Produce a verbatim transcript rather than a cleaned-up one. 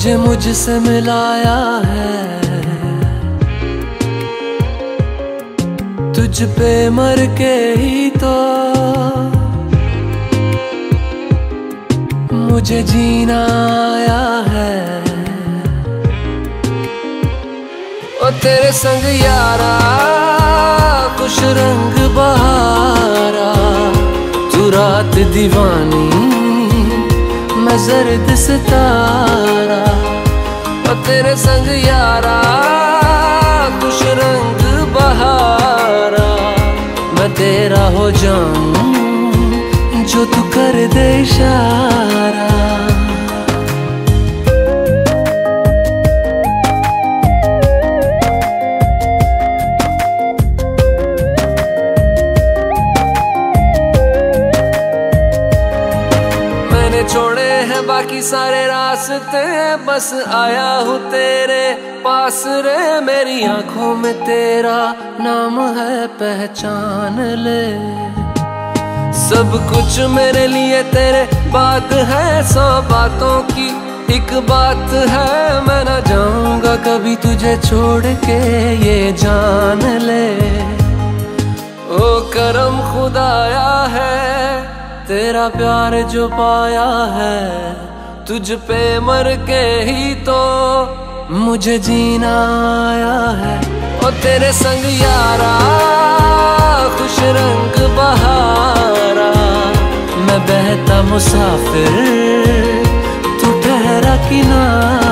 तुझे मुझसे मिलाया है, तुझ पे मर के ही तो मुझे जीना आया है। ओ तेरे संग यारा खुश रंग बहारा, तू रात दीवानी मैं जर्द सितारा। ओ तेरे संग यारा खुश रंग बहारा, मैं तेरा हो जाऊं जो तू कर दे इशारा। मैंने छोड़े हैं बाकी सारे रास्ते, बस आया हूँ तेरे पास रे। मेरी आंखों में तेरा नाम है, पहचान ले। सब कुछ मेरे लिए तेरे बात है, सौ बातों की एक बात है। मैं ना जाऊंगा कभी तुझे छोड़ के, ये जान ले। ओ करम खुदाया है तेरा प्यार जो पाया है, तुझ पे मर के ही तो मुझे जीना आया है। ओ तेरे संग यारा खुश रंग बहारा, मैं बहता मुसाफिर तू ठहरा किनारा।